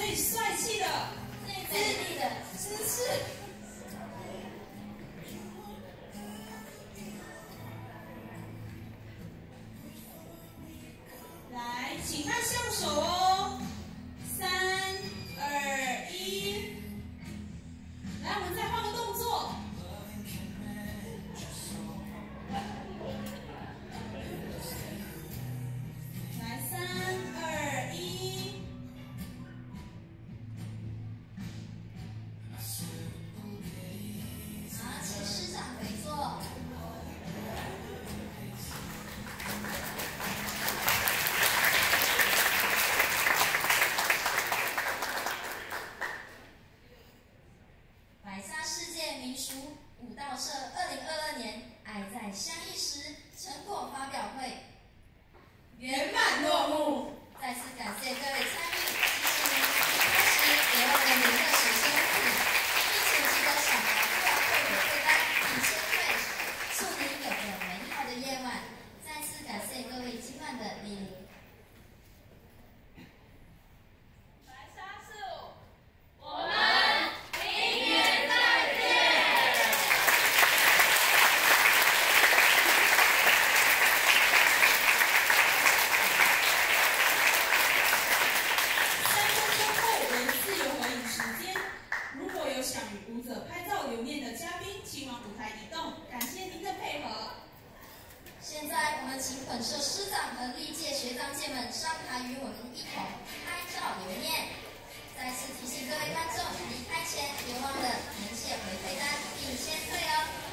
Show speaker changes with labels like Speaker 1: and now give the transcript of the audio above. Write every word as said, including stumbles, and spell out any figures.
Speaker 1: 最帅气的、
Speaker 2: 最美丽的
Speaker 1: 姿势。来，请看相手哦，三、二、一。来，我们再换个动作。来，三、二、一。
Speaker 2: 好，请师长回座。百沙世界民俗舞蹈社二零二二年爱在相遇时成果发表会
Speaker 1: 圆满落幕。
Speaker 2: 再次感谢各位参与，谢谢您一开始也要为您的时间护理，并且记得小孩不要后悔对待，并先对，祝您有个美好的夜晚。再次感谢各位今晚的莅临。
Speaker 1: 白沙四五，
Speaker 3: 我们明年再见。
Speaker 1: 三分钟后为自由合影时间。如果有想与舞者拍照留念的嘉宾，请往舞台移动。感谢您的配合。
Speaker 2: 现在我们请本社师长和历届学长姐们上台与我们一同拍照留念。再次提醒各位观众，离开前别忘了填写回馈单并签对哦。